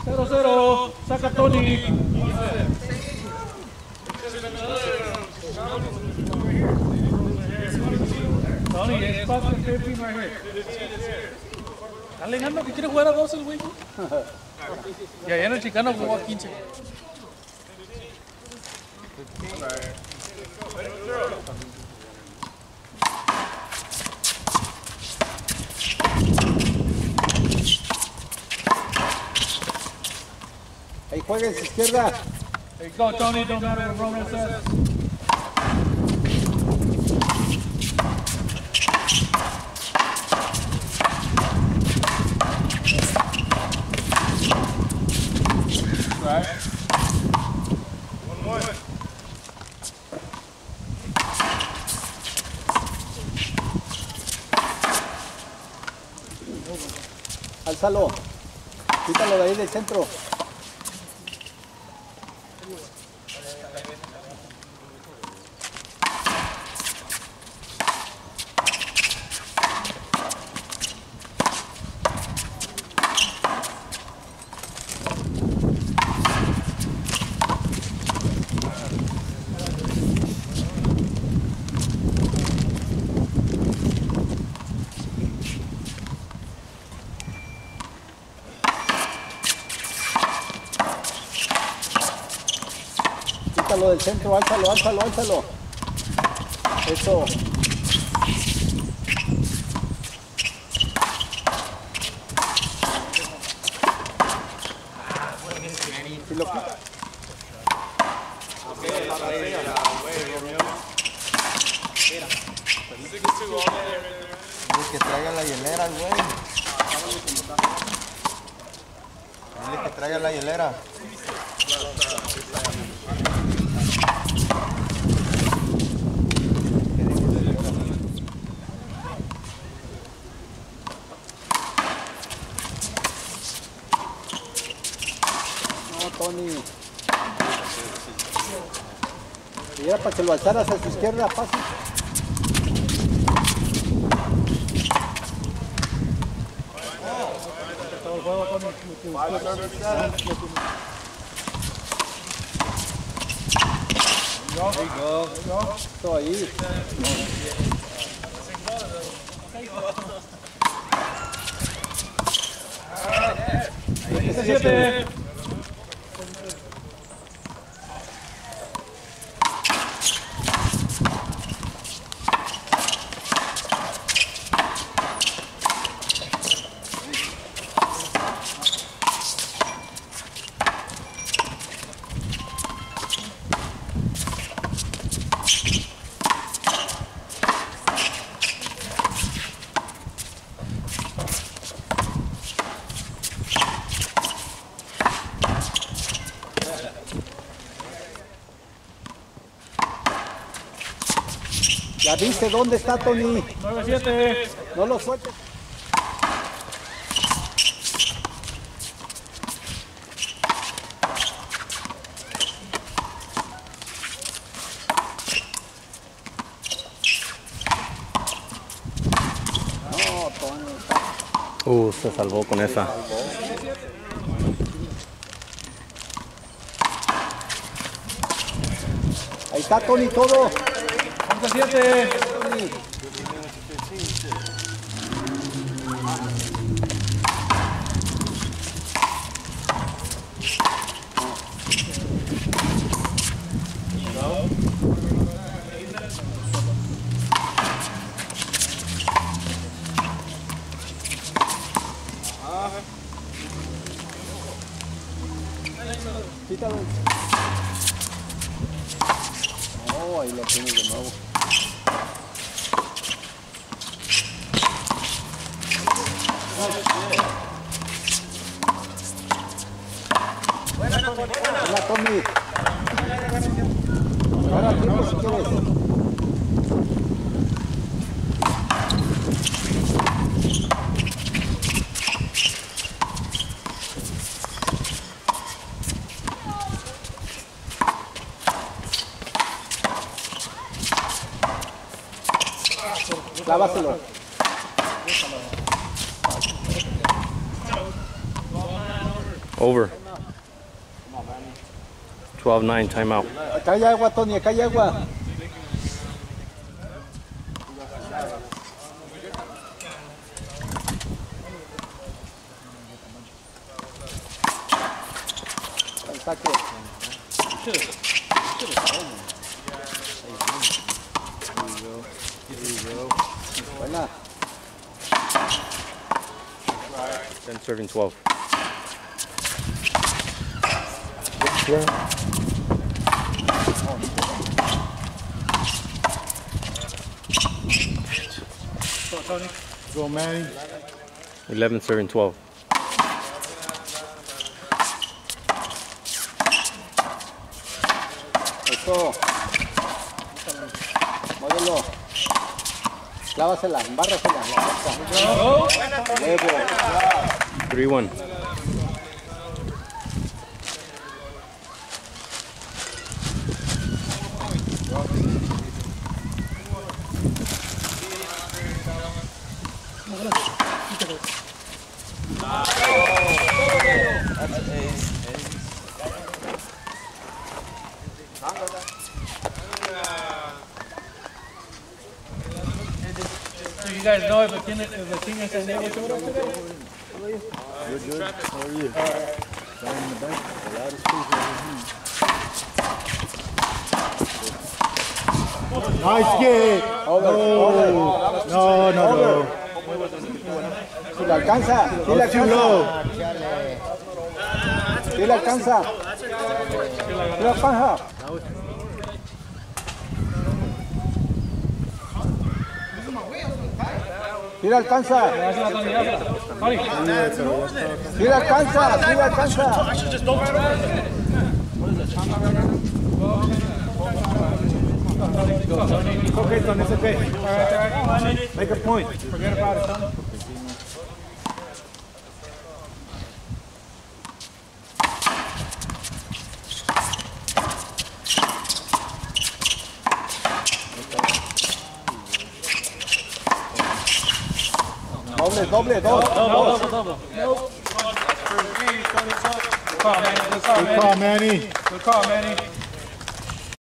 0-0. Saca Tony. Tony, it's about 15 right here. ¿Está alegando que quiere jugar a 12 el güey? Y allá en el Chicano jugó a 15. Ahí juega en su izquierda. There you go, Tony. Don't matter what Roman says. Right. 1-1. Álzalo. Quítalo de ahí del centro. Quítalo del centro, álzalo, álzalo, álzalo. Eso. Si lo quita. Dile que traiga la hielera, güey. Dile que traiga la hielera. Tony. Y era para que lo alzaras a su izquierda, fácil. Todo el juego, Tony. There you go. Todo ahí. 7. ¿Ya viste dónde está Tony? 9-7. No lo sueltes. No, Tony. Se salvó con esa. Ahí está Tony todo. 11-7. Quítalo. Oh, ahí lo tienes de nuevo. Hola, Tommy. Ahora tiempo si quieres. Clávaselo. Over. 12-9, timeout. Acá hay agua, Tony, acá hay agua. Al saque. Buena. 10 serving 12. Go, Manny. 11 serving 12. Eso. Módelo. Clávasela, embárrasela. Luego. 3-1. So you guys know if the team is able to over today? You're good. How are you? Down in the bank. A lot of space over here. Nice kick. No. Si le alcanza. Si le Too alcanza. low. Si le alcanza. Si le alcanza. Si le alcanza. Tony, Si le alcanza. Si le alcanza. It's okay, Tony. It's okay. Make a point. forget about it, Tony. Doble, dos. Double. Nope. Good call, Manny. Good call, Good Manny. call, Manny. Good call, Manny.